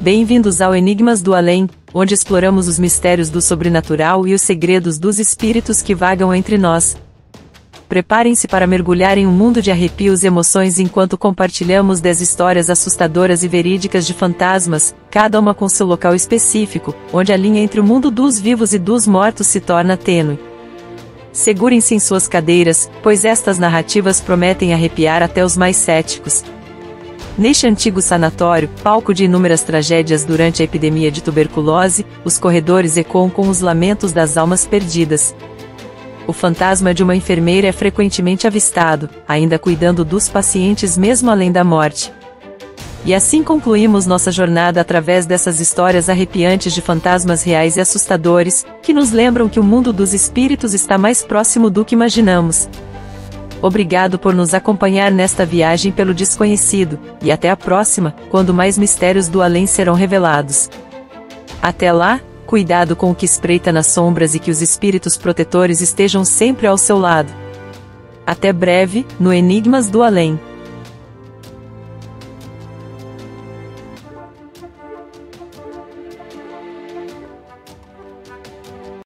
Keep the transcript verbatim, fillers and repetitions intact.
Bem-vindos ao Enigmas do Além, onde exploramos os mistérios do sobrenatural e os segredos dos espíritos que vagam entre nós. Preparem-se para mergulhar em um mundo de arrepios e emoções enquanto compartilhamos dez histórias assustadoras e verídicas de fantasmas, cada uma com seu local específico, onde a linha entre o mundo dos vivos e dos mortos se torna tênue. Segurem-se em suas cadeiras, pois estas narrativas prometem arrepiar até os mais céticos. Neste antigo sanatório, palco de inúmeras tragédias durante a epidemia de tuberculose, os corredores ecoam com os lamentos das almas perdidas. O fantasma de uma enfermeira é frequentemente avistado, ainda cuidando dos pacientes mesmo além da morte. E assim concluímos nossa jornada através dessas histórias arrepiantes de fantasmas reais e assustadores, que nos lembram que o mundo dos espíritos está mais próximo do que imaginamos. Obrigado por nos acompanhar nesta viagem pelo desconhecido, e até a próxima, quando mais mistérios do além serão revelados. Até lá, cuidado com o que espreita nas sombras e que os espíritos protetores estejam sempre ao seu lado. Até breve, no Enigmas do Além.